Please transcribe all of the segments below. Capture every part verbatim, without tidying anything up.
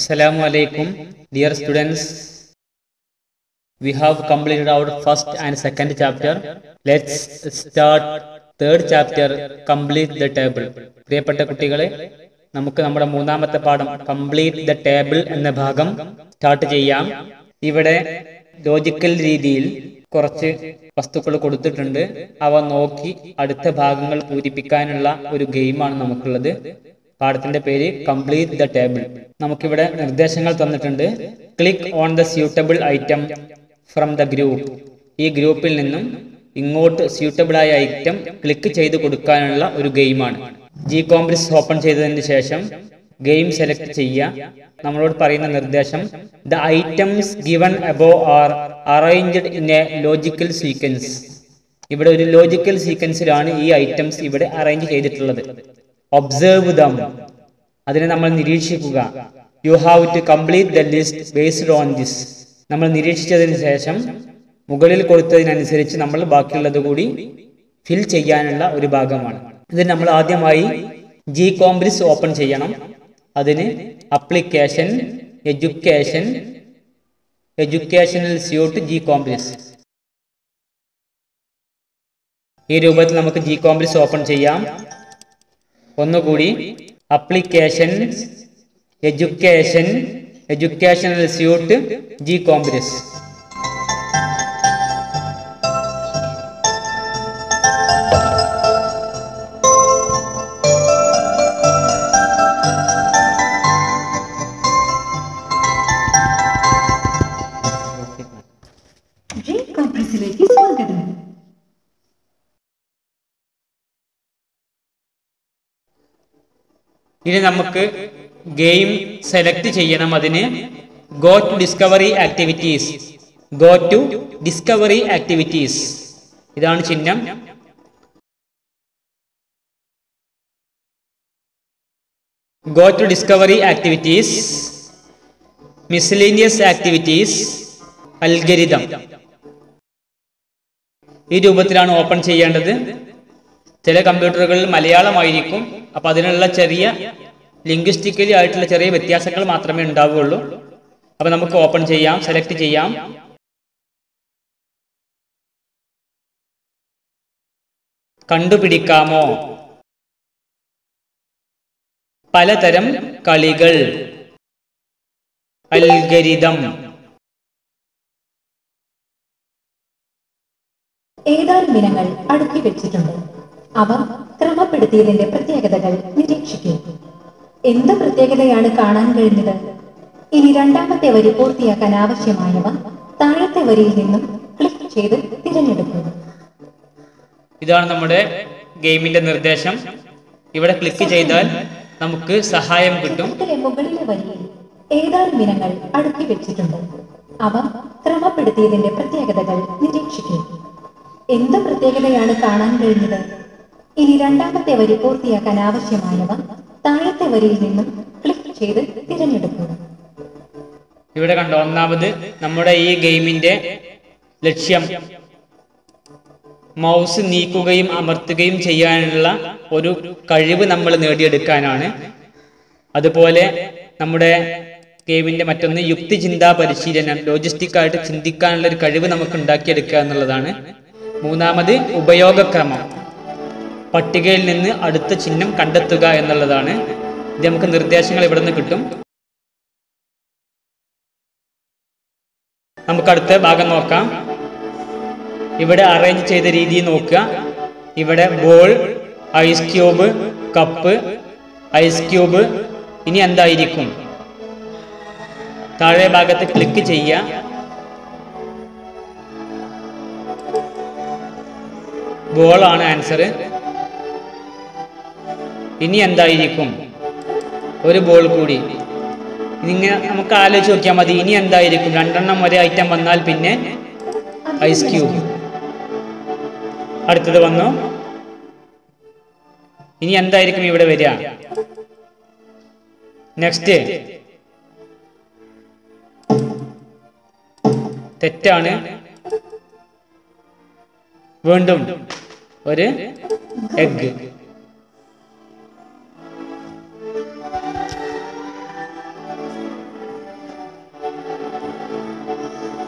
Assalamu alaikum, dear students. We have completed our first and second chapter. Let's start third chapter. Complete the table. പ്രിയപ്പെട്ട കുട്ടികളെ, നമുക്ക് നമ്മുടെ മൂന്നാമത്തെ പാഠം complete the table എന്ന ഭാഗം സ്റ്റാർട്ട് ചെയ്യാം. ഇവിടെ ലോജിക്കൽ രീതിയിൽ കുറച്ച് വസ്തുക്കൾ കൊടുത്തിട്ടുണ്ട്. അവ നോക്കി അടുത്ത ഭാഗങ്ങൾ പൂരിപ്പിക്കാനുള്ള ഒരു ഗെയിമാണ് നമുക്കുള്ളത്. പാഠത്തിന്റെ പേര് കംപ്ലീറ്റ് ദ ടേബിൾ. നമുക്കിവിടെ നിർദ്ദേശങ്ങൾ തന്നിട്ടുണ്ട്. Click on the suitable item from the group. ഈ ഗ്രൂപ്പിൽ നിന്നും ഇങ്ങോട്ട് സ്യൂട്ടബിൾ ആയ ഐറ്റം ക്ലിക്ക് ചെയ്ത് കൊടുക്കാനുള്ള ഒരു ഗെയിമാണ്. ജി കോംപ്രസ് ഓപ്പൺ ചെയ്തതിന് ശേഷം ഗെയിം സെലക്ട് ചെയ്യുക. നമ്മളോട് പറയുന്ന നിർദ്ദേശം, the items given above are arranged in a logical sequence. ഇവിടെ ഒരു ലോജിക്കൽ സീക്വൻസിലാണ് ഈ ഐറ്റംസ് ഇവിടെ അറേഞ്ച് ചെയ്തിട്ടുള്ളത്. ഒബ്സർവ് ദം, അതിനെ നമ്മൾ നിരീക്ഷിക്കുക. You have to complete the list based on this. നമ്മൾ നിരീക്ഷിച്ചതിന് ശേഷം മുകളിൽ കൊടുത്തതിനനുസരിച്ച് നമ്മൾ ബാക്കിയുള്ളത് കൂടി ഫിൽ ചെയ്യാനുള്ള ഒരു ഭാഗമാണ്. ഇത് നമ്മൾ ആദ്യമായി ജി കോംപ്രസ് ഓപ്പൺ ചെയ്യണം. അതിന് application, education, educational suite, GCompris. ഈ രൂപത്തിൽ നമുക്ക് ജി കോംപ്രസ് ഓപ്പൺ ചെയ്യാം. ഒന്നുകൂടി, application, education, educational suite, GCompris. ഇനി നമുക്ക് ഗെയിം സെലക്ട് ചെയ്യണം. അതിന് go to discovery activities. Go to discovery activities, ഇതാണ് ചിഹ്നം. Go to discovery activities, miscellaneous activities, algorithm. ഈ രൂപത്തിലാണ് ഓപ്പൺ ചെയ്യേണ്ടത്. ചില കമ്പ്യൂട്ടറുകളിൽ മലയാളമായിരിക്കും. അപ്പൊ അതിനുള്ള ചെറിയ ലിംഗ്വിസ്റ്റിക്കലി ആയിട്ടുള്ള ചെറിയ വ്യത്യാസങ്ങൾ മാത്രമേ ഉണ്ടാവുകയുള്ളൂ. അപ്പൊ നമുക്ക് ഓപ്പൺ ചെയ്യാം, സെലക്ട് ചെയ്യാം. കണ്ടുപിടിക്കാമോ? പലതരം കളികൾ, അൽഗരിതം. ഏതാനും ഇനങ്ങൾ അടുക്കി വെച്ചിട്ടുണ്ട്. അവ ക്രമപ്പെടുത്തിയതിന്റെ പ്രത്യേകതകൾ നിരീക്ഷിക്കും. എന്ത് പ്രത്യേകതയാണ് കാണാൻ കഴിഞ്ഞത്? ഇനി രണ്ടാമത്തെ വരി പൂർത്തിയാക്കാൻ ആവശ്യമായവ താഴത്തെ വരിയിൽ നിന്നും ക്ലിക്ക് ചെയ്ത് തിരഞ്ഞെടുക്കുക. ഇതാണ് നമ്മുടെ ഗെയിമിന്റെ നിർദ്ദേശം. ഇവിടെ ക്ലിക്ക് ചെയ്താൽ നമുക്ക് സഹായം കിട്ടും. മുകളിലെ വരിയിൽ ഏതാനും ഇനങ്ങൾ അടുക്കി വെച്ചിട്ടുണ്ട്. അവ ക്രമപ്പെടുത്തിയതിന്റെ പ്രത്യേകതകൾ നിരീക്ഷിക്കും. എന്ത് പ്രത്യേകതയാണ് കാണാൻ കഴിഞ്ഞത്? ഇനി രണ്ടാമത്തെ വരി പൂർത്തിയാക്കാൻ ആവശ്യമായവ താഴത്തെ വരിയിൽ നിന്നും ക്ലിക്ക് ചെയ്ത് തിരഞ്ഞെടുക്കുക. ഇവിടെ കണ്ടോ, ഒന്നാമത് നമ്മുടെ ഈ ഗെയിമിന്റെ ലക്ഷ്യം മൗസ് നീക്കുകയും അമർത്തുകയും ചെയ്യാനുള്ള ഒരു കഴിവ് നമ്മൾ നേടിയെടുക്കാനാണ്. അതുപോലെ നമ്മുടെ ഗെയിമിന്റെ മറ്റൊന്ന് യുക്തിചിന്താ പരിശീലനം, ലോജിസ്റ്റിക് ആയിട്ട് ചിന്തിക്കാനുള്ള ഒരു കഴിവ് നമുക്ക് ഉണ്ടാക്കിയെടുക്കുക എന്നുള്ളതാണ്. മൂന്നാമത് ഉപയോഗക്രമം, പട്ടികയിൽ നിന്ന് അടുത്ത ചിഹ്നം കണ്ടെത്തുക എന്നുള്ളതാണ്. ഇത് നമുക്ക് നിർദ്ദേശങ്ങൾ ഇവിടെ നിന്ന് കിട്ടും. നമുക്ക് അടുത്ത ഭാഗം നോക്കാം. ഇവിടെ അറേഞ്ച് ചെയ്ത രീതി നോക്കുക. ഇവിടെ ball, ice cube, cup, ice cube. ഇനി എന്തായിരിക്കും? താഴെ ഭാഗത്ത് ക്ലിക്ക് ചെയ്യുക. ബോളാണ് ആൻസർ. ഇനി എന്തായിരിക്കും? ഒരു ബോൾ കൂടി. ഇതിങ്ങനെ നമുക്ക് ആലോചിച്ച് നോക്കിയാൽ മതി. ഇനി എന്തായിരിക്കും? രണ്ടെണ്ണം ഒരേ ഐറ്റം വന്നാൽ പിന്നെ ഐസ് ക്യൂബ്. അടുത്തത് വന്നു. ഇനി എന്തായിരിക്കും ഇവിടെ വരിക? നെക്സ്റ്റ്. തെറ്റാണ്. വീണ്ടും ഒരു എഗ്.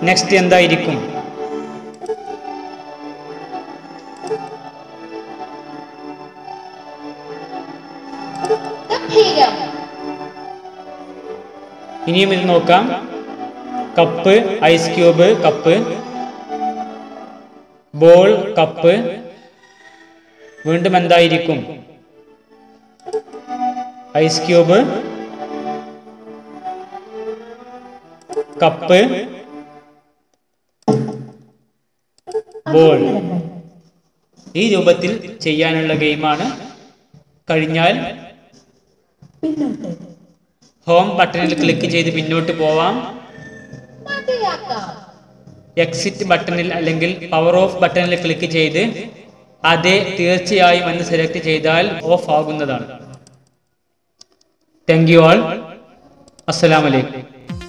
നെക്സ്റ്റ് എന്തായിരിക്കും? ഇനിയും ഇത് നോക്കാം. Cup, ice cube, cup, ball, cup. വീണ്ടും എന്തായിരിക്കും? Ice cube, cup, ball. ഈ രൂപത്തിൽ ചെയ്യാനുള്ള ഗെയിമാണ്. കഴിഞ്ഞാൽ ഹോം ബട്ടണിൽ ക്ലിക്ക് ചെയ്ത് പിന്നോട്ട് പോവാം. എക്സിറ്റ് ബട്ടണിൽ അല്ലെങ്കിൽ പവർ ഓഫ് ബട്ടണിൽ ക്ലിക്ക് ചെയ്ത് അതെ തീർച്ചയായും എന്ന് സെലക്ട് ചെയ്താൽ ഓഫ് ആകുന്നതാണ്. Thank you all. അസ്സലാമു അലൈക്കും.